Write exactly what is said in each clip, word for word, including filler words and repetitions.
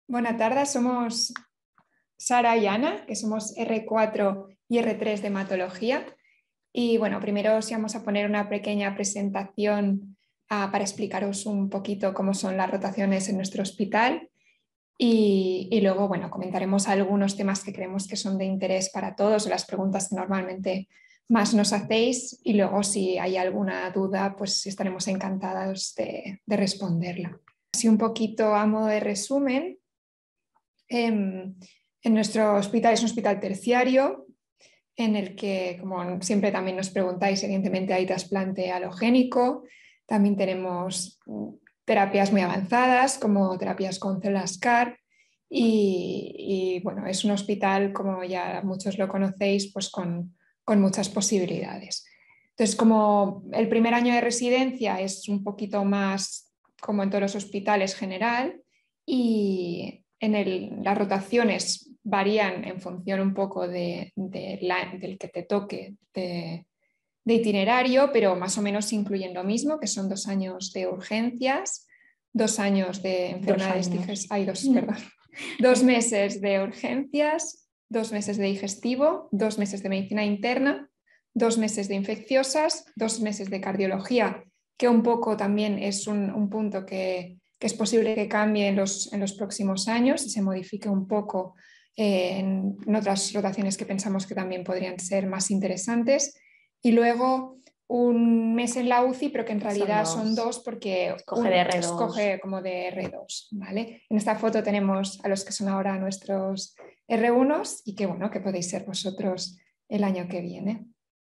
Buenas tardes, somos Sara y Ana, que somos erre cuatro y erre tres de hematología. Y bueno, primero os vamos a poner una pequeña presentación uh, para explicaros un poquito cómo son las rotaciones en nuestro hospital. Y, y luego, bueno, comentaremos algunos temas que creemos que son de interés para todos, las preguntas que normalmente más nos hacéis. Y luego, si hay alguna duda, pues estaremos encantados de, de responderla. Así un poquito a modo de resumen. En, en nuestro hospital es un hospital terciario en el que, como siempre también nos preguntáis, evidentemente hay trasplante halogénico, también tenemos terapias muy avanzadas como terapias con células C A R y, y bueno, es un hospital, como ya muchos lo conocéis, pues con, con muchas posibilidades. Entonces, como el primer año de residencia es un poquito más como en todos los hospitales general y en el, las rotaciones varían en función un poco de, de la, del que te toque de, de itinerario, pero más o menos incluyen lo mismo, que son dos años de urgencias, dos años de enfermedades digestivas, hay dos, perdón, dos meses de urgencias, dos meses de digestivo, dos meses de medicina interna, dos meses de infecciosas, dos meses de cardiología, que un poco también es un, un punto que, que es posible que cambie en los, en los próximos años y se modifique un poco eh, en, en otras rotaciones que pensamos que también podrían ser más interesantes. Y luego un mes en la U C I, pero que en realidad son dos, son dos porque escoge de erre dos. Escoge como de erre dos, ¿vale? En esta foto tenemos a los que son ahora nuestros erre uno y que, bueno, que podéis ser vosotros el año que viene.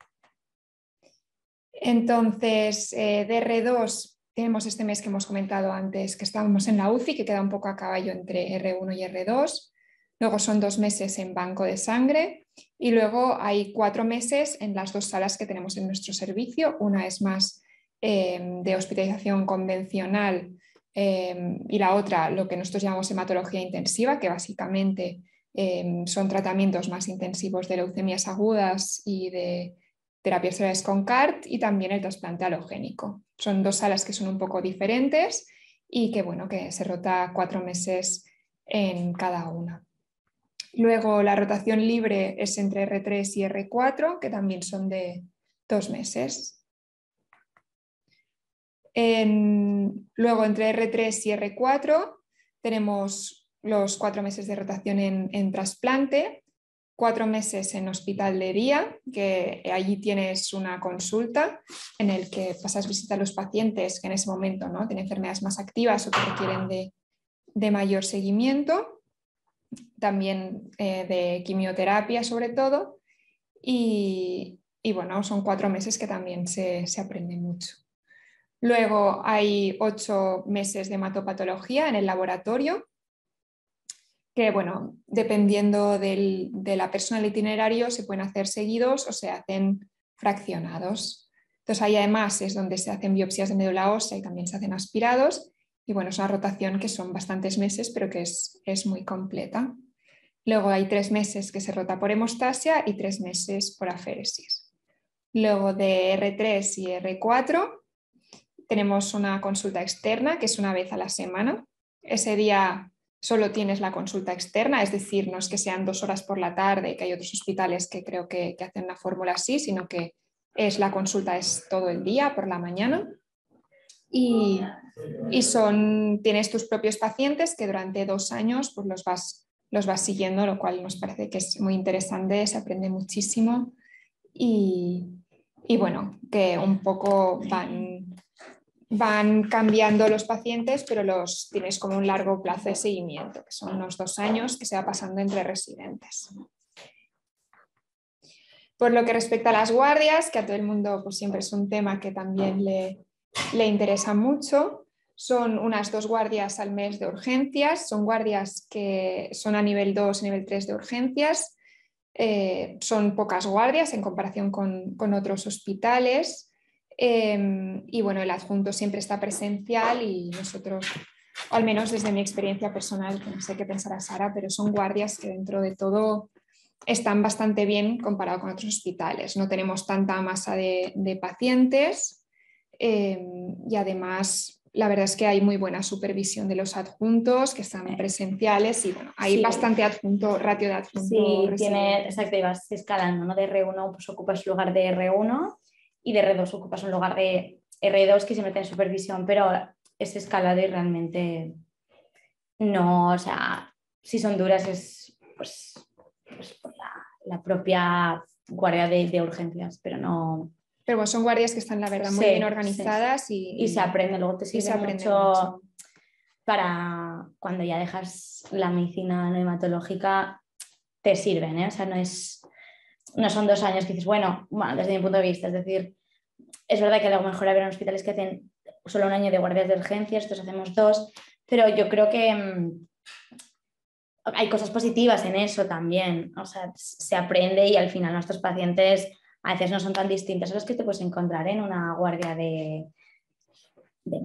Entonces, eh, de erre dos tenemos este mes que hemos comentado antes, que estábamos en la U C I, que queda un poco a caballo entre erre uno y erre dos. Luego son dos meses en banco de sangre y luego hay cuatro meses en las dos salas que tenemos en nuestro servicio. Una es más eh, de hospitalización convencional eh, y la otra lo que nosotros llamamos hematología intensiva, que básicamente eh, son tratamientos más intensivos de leucemias agudas y de terapias celulares con C A R T y también el trasplante halogénico. Son dos salas que son un poco diferentes y que, bueno, que se rota cuatro meses en cada una. Luego la rotación libre es entre erre tres y erre cuatro, que también son de dos meses. En, luego entre erre tres y erre cuatro tenemos los cuatro meses de rotación en, en trasplante, cuatro meses en hospital de día, que allí tienes una consulta en el que pasas visita a los pacientes que en ese momento, ¿no?, tienen enfermedades más activas o que requieren de, de mayor seguimiento. También eh, de quimioterapia sobre todo y, y bueno, son cuatro meses que también se, se aprende mucho. Luego hay ocho meses de hematopatología en el laboratorio que, bueno, dependiendo del, de la persona del itinerario se pueden hacer seguidos o se hacen fraccionados. Entonces ahí además es donde se hacen biopsias de médula ósea y también se hacen aspirados y bueno, es una rotación que son bastantes meses pero que es, es muy completa. Luego hay tres meses que se rota por hemostasia y tres meses por aféresis. Luego de erre tres y erre cuatro tenemos una consulta externa que es una vez a la semana. Ese día solo tienes la consulta externa, es decir, no es que sean dos horas por la tarde, que hay otros hospitales que creo que, que hacen una fórmula así, sino que es la consulta es todo el día por la mañana. Y, y son, tienes tus propios pacientes que durante dos años pues los vas los vas siguiendo, lo cual nos parece que es muy interesante, se aprende muchísimo y, y bueno, que un poco van, van cambiando los pacientes, pero los tienes como un largo plazo de seguimiento, que son unos dos años que se va pasando entre residentes. Por lo que respecta a las guardias, que a todo el mundo pues, siempre es un tema que también le, le interesa mucho, son unas dos guardias al mes de urgencias, son guardias que son a nivel dos, nivel tres de urgencias, eh, son pocas guardias en comparación con, con otros hospitales eh, y bueno, el adjunto siempre está presencial y nosotros, al menos desde mi experiencia personal, que no sé qué pensará Sara, pero son guardias que dentro de todo están bastante bien comparado con otros hospitales, no tenemos tanta masa de, de pacientes eh, y además la verdad es que hay muy buena supervisión de los adjuntos que están presenciales y bueno, hay sí. bastante adjunto, ratio de adjunto. Sí, tiene, exacto, y vas escalando, ¿no? De erre uno pues ocupas lugar de erre uno y de erre dos ocupas un lugar de erre dos que siempre tiene supervisión, pero es escalado y realmente no, o sea, si son duras es pues, pues por la, la propia guardia de, de urgencias, pero no... Pero bueno, son guardias que están, la verdad, muy sí, bien organizadas sí. y, y se aprende, luego te sirve mucho, mucho para cuando ya dejas la medicina neomatológica, te sirven, ¿eh? O sea, no, es, no son dos años que dices, bueno, bueno, desde mi punto de vista, es decir, es verdad que a lo mejor habrá hospitales que hacen solo un año de guardias de urgencias, estos hacemos dos, pero yo creo que mmm, hay cosas positivas en eso también, o sea, se aprende y al final nuestros pacientes a veces no son tan distintos a los que te puedes encontrar en una guardia de... de...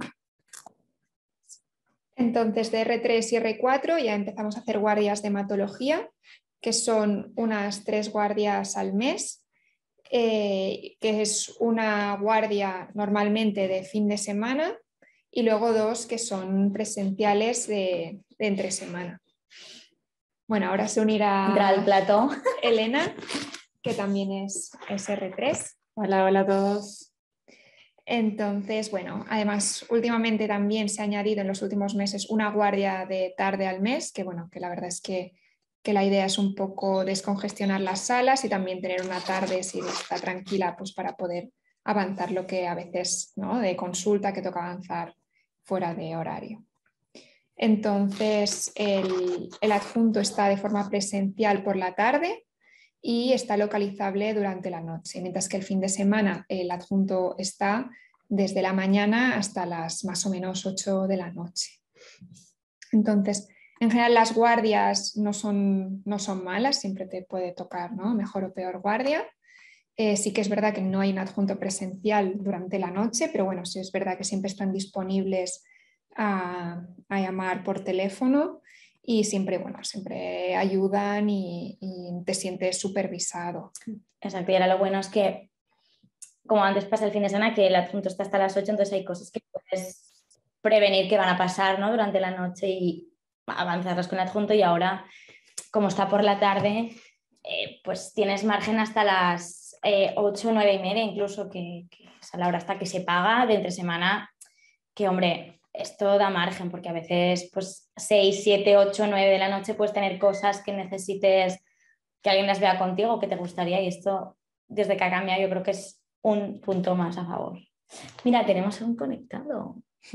Entonces, de erre tres y erre cuatro ya empezamos a hacer guardias de hematología, que son unas tres guardias al mes, eh, que es una guardia normalmente de fin de semana y luego dos que son presenciales de, de entre semana. Bueno, ahora se unirá Entra al plató Elena, que también es, es erre tres. Hola, hola a todos. Entonces, bueno, además últimamente también se ha añadido en los últimos meses una guardia de tarde al mes, que bueno, que la verdad es que, que la idea es un poco descongestionar las salas y también tener una tarde si está tranquila, pues para poder avanzar lo que a veces, ¿no? De consulta que toca avanzar fuera de horario. Entonces, el, el adjunto está de forma presencial por la tarde y está localizable durante la noche, mientras que el fin de semana el adjunto está desde la mañana hasta las más o menos ocho de la noche. Entonces, en general las guardias no son, no son malas, siempre te puede tocar, ¿no? Mejor o peor guardia. Eh, sí que es verdad que no hay un adjunto presencial durante la noche, pero bueno, sí es verdad que siempre están disponibles a, a llamar por teléfono y siempre, bueno, siempre ayudan y, y te sientes supervisado. Exacto, y ahora lo bueno es que, como antes pasa el fin de semana, que el adjunto está hasta las ocho, entonces hay cosas que puedes prevenir que van a pasar, ¿no? Durante la noche y avanzarlas con el adjunto, y ahora, como está por la tarde, eh, pues tienes margen hasta las eh, ocho, nueve y media, incluso, que, que es a la hora hasta que se paga de entre semana, que hombre, esto da margen, porque a veces pues seis, siete, ocho, nueve de la noche puedes tener cosas que necesites que alguien las vea contigo, que te gustaría, y esto, desde que ha cambiado, yo creo que es un punto más a favor. Mira, tenemos un conectado.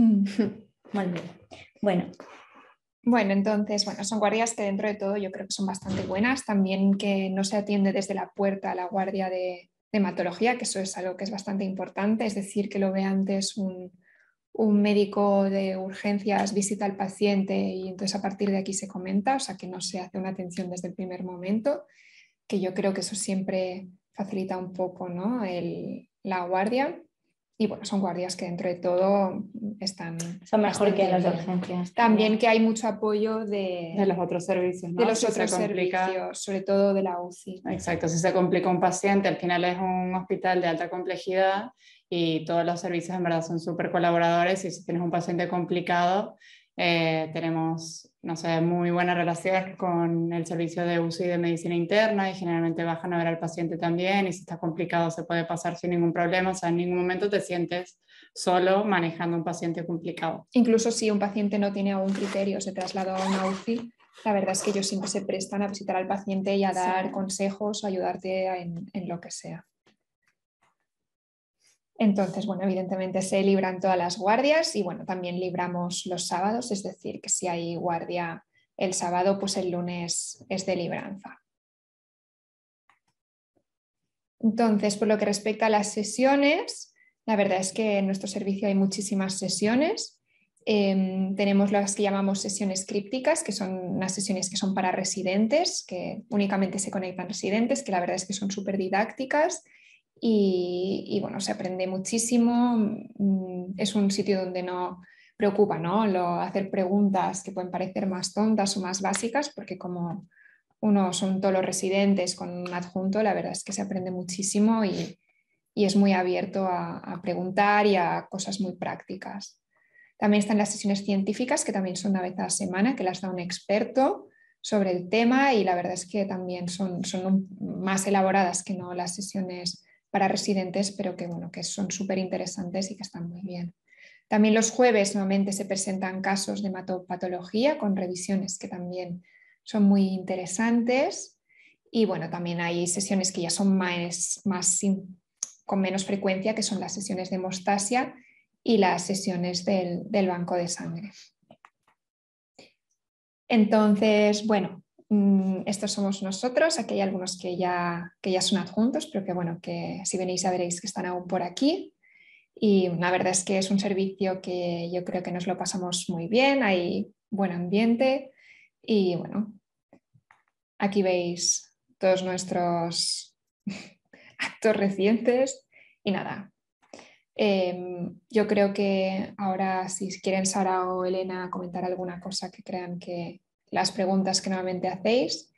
Muy bien. Bueno. Bueno, entonces, bueno, son guardias que dentro de todo yo creo que son bastante buenas. También que no se atiende desde la puerta a la guardia de, de hematología, que eso es algo que es bastante importante, es decir, que lo ve antes un, un médico de urgencias, visita al paciente y entonces a partir de aquí se comenta, o sea, que no se hace una atención desde el primer momento, que yo creo que eso siempre facilita un poco, ¿no? El, la guardia. Y bueno, son guardias que dentro de todo están... Son mejor que las de bien. urgencias. También, también que hay mucho apoyo de, De los otros servicios, ¿no? de los Si otros se complica... servicios, sobre todo de la U C I. Exacto, si se complica un paciente, al final es un hospital de alta complejidad y todos los servicios en verdad son súper colaboradores, y si tienes un paciente complicado, eh, tenemos, no sé, muy buena relación con el servicio de U C I de medicina interna, y generalmente bajan a ver al paciente también, y si está complicado se puede pasar sin ningún problema, o sea, en ningún momento te sientes solo manejando un paciente complicado. Incluso si un paciente no tiene algún criterio, se trasladó a una U C I, la verdad es que ellos siempre se prestan a visitar al paciente y a dar sí. consejos o ayudarte en, en lo que sea. Entonces, bueno, evidentemente se libran todas las guardias y bueno, también libramos los sábados, es decir, que si hay guardia el sábado, pues el lunes es de libranza. Entonces, por lo que respecta a las sesiones, la verdad es que en nuestro servicio hay muchísimas sesiones. Eh, tenemos las que llamamos sesiones crípticas, que son unas sesiones que son para residentes, que únicamente se conectan residentes, que la verdad es que son súper didácticas. Y, y bueno, se aprende muchísimo, es un sitio donde no preocupa, ¿no? Lo, hacer preguntas que pueden parecer más tontas o más básicas, porque como uno son todos los residentes con un adjunto, la verdad es que se aprende muchísimo y, y es muy abierto a, a preguntar y a cosas muy prácticas. También están las sesiones científicas, que también son una vez a la semana, que las da un experto sobre el tema, y la verdad es que también son, son más elaboradas que no las sesiones para residentes, pero que, bueno, que son súper interesantes y que están muy bien. También los jueves nuevamente se presentan casos de hematopatología con revisiones que también son muy interesantes, y bueno, también hay sesiones que ya son más, más sin, con menos frecuencia, que son las sesiones de hemostasia y las sesiones del, del banco de sangre. Entonces, bueno, estos somos nosotros. Aquí hay algunos que ya, que ya son adjuntos, pero que bueno, que si venís ya veréis que están aún por aquí. Y la verdad es que es un servicio que yo creo que nos lo pasamos muy bien, hay buen ambiente y bueno, aquí veis todos nuestros actos recientes y nada. Eh, yo creo que ahora, si quieren Sara o Elena comentar alguna cosa que crean que las preguntas que normalmente hacéis,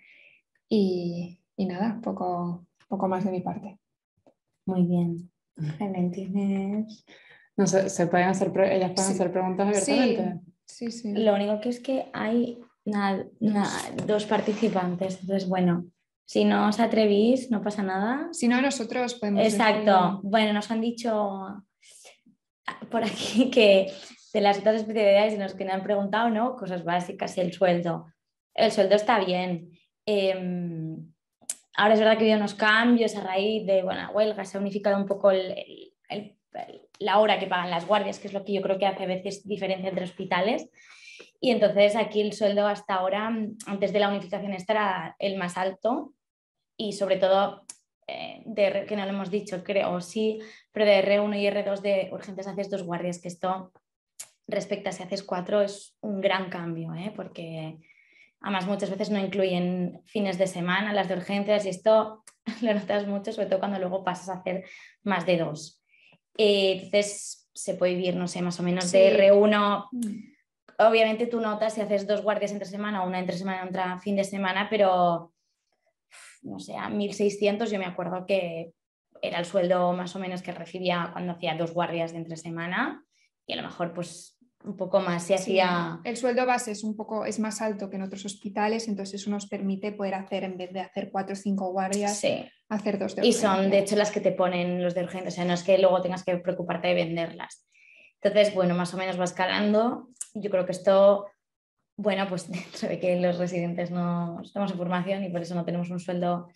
y, y nada, poco, poco más de mi parte. Muy bien. Helen, ¿tienes? No sé, ¿se pueden hacer, ellas pueden Sí. hacer preguntas abiertamente? Sí, sí, sí. Lo único que es que hay nada, nada, dos participantes, entonces bueno, si no os atrevís, no pasa nada. Si no, nosotros podemos Exacto. decir... Bueno, nos han dicho por aquí que de las otras especialidades y nos que me han preguntado, ¿no? Cosas básicas y el sueldo. El sueldo está bien. Eh, ahora es verdad que ha habido unos cambios a raíz de bueno, la huelga, se ha unificado un poco el, el, el, la hora que pagan las guardias, que es lo que yo creo que hace a veces diferencia entre hospitales. Y entonces aquí el sueldo hasta ahora, antes de la unificación, este era el más alto, y sobre todo, eh, de, que no lo hemos dicho, creo, sí, pero de R uno y R dos de urgentes haces dos guardias, que esto respecto a si haces cuatro es un gran cambio, ¿eh? Porque además muchas veces no incluyen fines de semana las de urgencias, y esto lo notas mucho, sobre todo cuando luego pasas a hacer más de dos. Eh, entonces se puede vivir, no sé, más o menos de sí. R uno. Obviamente tú notas si haces dos guardias entre semana o una entre semana y otra fin de semana, pero no sé, a mil seiscientos yo me acuerdo que era el sueldo más o menos que recibía cuando hacía dos guardias de entre semana, y a lo mejor pues un poco más si sí, hacía... El sueldo base es un poco es más alto que en otros hospitales, entonces eso nos permite poder hacer, en vez de hacer cuatro o cinco guardias, sí. hacer dos de y urgencias. son de hecho las que te ponen los de urgencia, o sea, no es que luego tengas que preocuparte de venderlas. Entonces, bueno, más o menos va escalando. Yo creo que esto, bueno, pues dentro de que los residentes no estamos en formación y por eso no tenemos un sueldo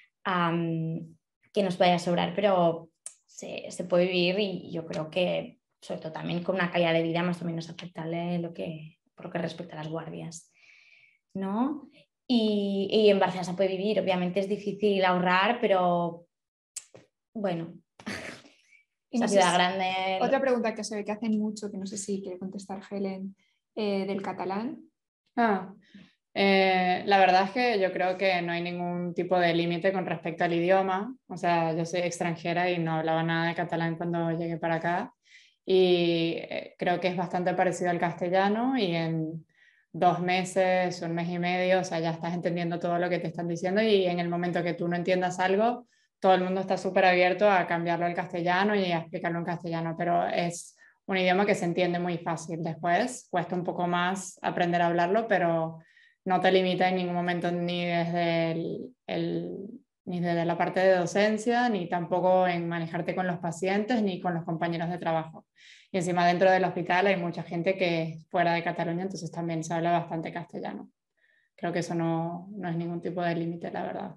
um, que nos vaya a sobrar, pero se, se puede vivir, y yo creo que sobre todo también con una calidad de vida más o menos aceptable lo que, por lo que respecta a las guardias, ¿no? Y, y en Barcelona se puede vivir, obviamente es difícil ahorrar, pero bueno... Y no esa ciudad sé, grande. Otra pregunta que se ve que hacen mucho, que no sé si quiere contestar Helen, eh, del catalán. Ah, eh, la verdad es que yo creo que no hay ningún tipo de límite con respecto al idioma. O sea, yo soy extranjera y no hablaba nada de catalán cuando llegué para acá, y eh, creo que es bastante parecido al castellano, y en dos meses, un mes y medio, o sea, ya estás entendiendo todo lo que te están diciendo, y en el momento que tú no entiendas algo, todo el mundo está súper abierto a cambiarlo al castellano y a explicarlo en castellano, pero es un idioma que se entiende muy fácil. Después cuesta un poco más aprender a hablarlo, pero no te limita en ningún momento, ni desde, el, el, ni desde la parte de docencia, ni tampoco en manejarte con los pacientes, ni con los compañeros de trabajo. Y encima dentro del hospital hay mucha gente que es fuera de Cataluña, entonces también se habla bastante castellano. Creo que eso no, no es ningún tipo de límite, la verdad.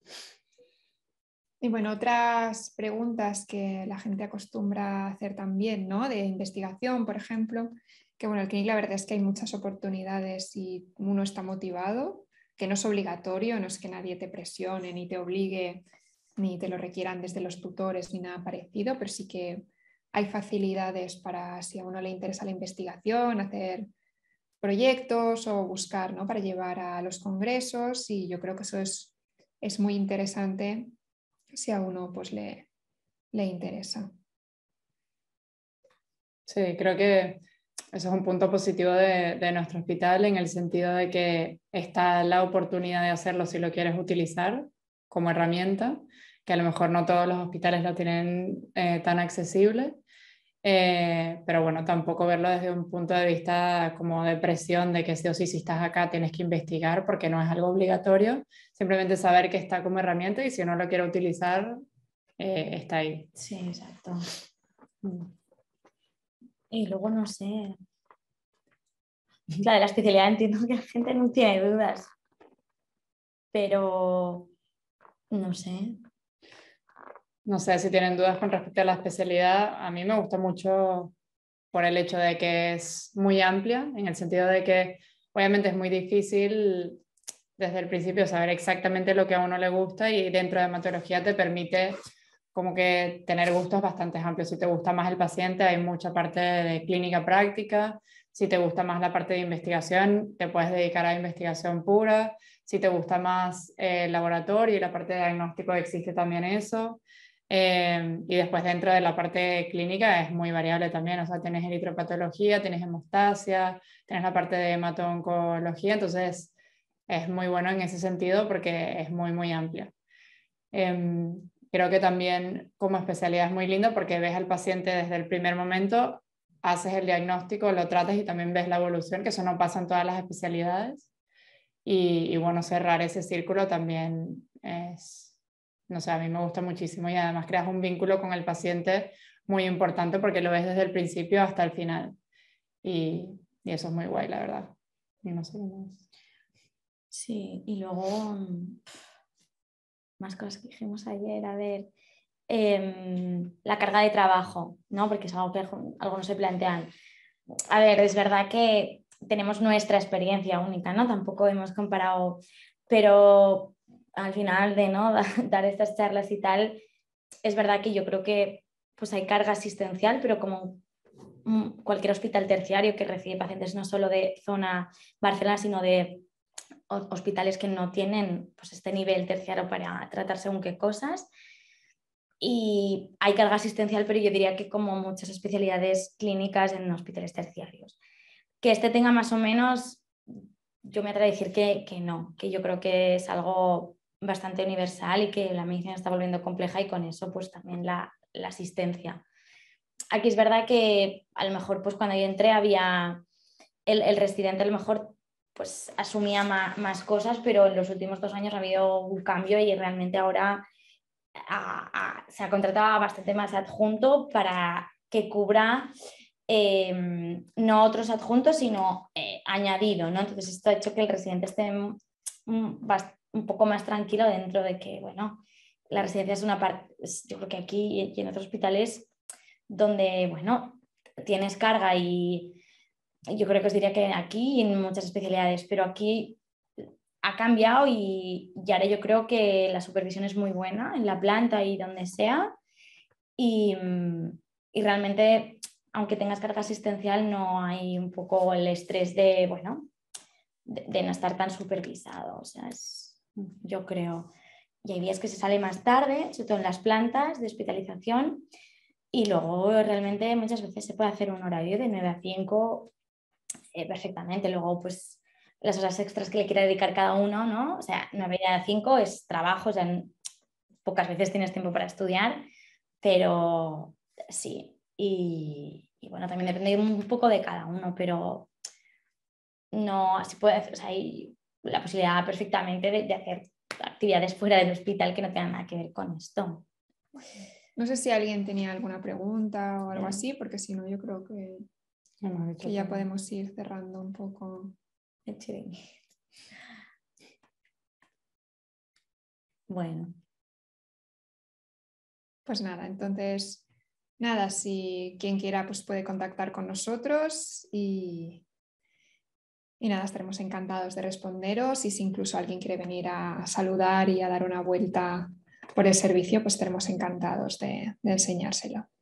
Y bueno, otras preguntas que la gente acostumbra a hacer también, ¿no? De investigación, por ejemplo, que bueno, el Clínic la verdad es que hay muchas oportunidades y uno está motivado, que no es obligatorio, no es que nadie te presione ni te obligue, ni te lo requieran desde los tutores ni nada parecido, pero sí que hay facilidades para, si a uno le interesa la investigación, hacer proyectos o buscar, ¿no? Para llevar a los congresos, y yo creo que eso es, es muy interesante si a uno pues le, le interesa. Sí, creo que eso es un punto positivo de, de nuestro hospital, en el sentido de que está la oportunidad de hacerlo si lo quieres utilizar como herramienta, que a lo mejor no todos los hospitales lo tienen eh, tan accesible, Eh, pero bueno, tampoco verlo desde un punto de vista como de presión de que sí o sí, si estás acá tienes que investigar, porque no es algo obligatorio, simplemente saber que está como herramienta y si uno lo quiere utilizar, eh, está ahí. Sí, exacto. Y luego no sé, la de la especialidad entiendo que la gente no tiene dudas, pero no sé. No sé si tienen dudas con respecto a la especialidad. A mí me gusta mucho por el hecho de que es muy amplia, en el sentido de que obviamente es muy difícil desde el principio saber exactamente lo que a uno le gusta, y dentro de hematología te permite como que tener gustos bastante amplios. Si te gusta más el paciente, hay mucha parte de clínica práctica. Si te gusta más la parte de investigación, te puedes dedicar a investigación pura. Si te gusta más el laboratorio y la parte de diagnóstico, existe también eso. Eh, y después dentro de la parte clínica es muy variable también, o sea, tienes eritropatología, tienes hemostasia, tienes la parte de hemato-oncología, entonces es muy bueno en ese sentido porque es muy, muy amplia. Eh, creo que también como especialidad es muy lindo porque ves al paciente desde el primer momento, haces el diagnóstico, lo tratas y también ves la evolución, que eso no pasa en todas las especialidades. Y, y bueno, cerrar ese círculo también es, no sé, a mí me gusta muchísimo, y además creas un vínculo con el paciente muy importante porque lo ves desde el principio hasta el final. Y, y eso es muy guay, la verdad. Y no sé qué más. Sí, y luego más cosas que dijimos ayer, a ver, eh, la carga de trabajo, ¿no? Porque es algo que algunos se plantean. A ver, es verdad que tenemos nuestra experiencia única, ¿no? Tampoco hemos comparado, pero al final de no dar estas charlas y tal, es verdad que yo creo que pues hay carga asistencial, pero como cualquier hospital terciario que recibe pacientes no solo de zona Barcelona, sino de hospitales que no tienen pues, este nivel terciario para tratar según qué cosas. Y hay carga asistencial, pero yo diría que como muchas especialidades clínicas en hospitales terciarios. Que este tenga más o menos, yo me atrevo a decir que, que no, que yo creo que es algo bastante universal y que la medicina está volviendo compleja, y con eso pues también la, la asistencia. Aquí es verdad que a lo mejor pues cuando yo entré había el, el residente a lo mejor pues asumía más, más cosas, pero en los últimos dos años ha habido un cambio y realmente ahora a, a, se ha contratado bastante más adjunto para que cubra eh, no otros adjuntos, sino eh, añadido, ¿no? Entonces esto ha hecho que el residente esté un, un poco más tranquilo dentro de que, bueno, la residencia es una parte, yo creo que aquí y en otros hospitales donde, bueno, tienes carga, y yo creo que os diría que aquí y en muchas especialidades, pero aquí ha cambiado y, y ahora yo creo que la supervisión es muy buena en la planta y donde sea, y, y realmente, aunque tengas carga asistencial, no hay un poco el estrés de, bueno, de, de no estar tan supervisado, o sea, es, yo creo. Y hay días que se sale más tarde, sobre todo en las plantas de hospitalización, y luego realmente muchas veces se puede hacer un horario de nueve a cinco eh, perfectamente. Luego, pues las horas extras que le quiera dedicar cada uno, ¿no? O sea, nueve a cinco es trabajo, o sea, pocas veces tienes tiempo para estudiar, pero sí. Y, y bueno, también depende un poco de cada uno, pero no, así puede hacer, o sea, hay la posibilidad perfectamente de, de hacer actividades fuera del hospital que no tengan nada que ver con esto. No sé si alguien tenía alguna pregunta o algo así, porque si no, yo creo que, que ya podemos ir cerrando un poco. Bueno. Pues nada, entonces, nada, si quien quiera pues puede contactar con nosotros y, y nada, estaremos encantados de responderos, y si incluso alguien quiere venir a saludar y a dar una vuelta por el servicio, pues estaremos encantados de, de enseñárselo.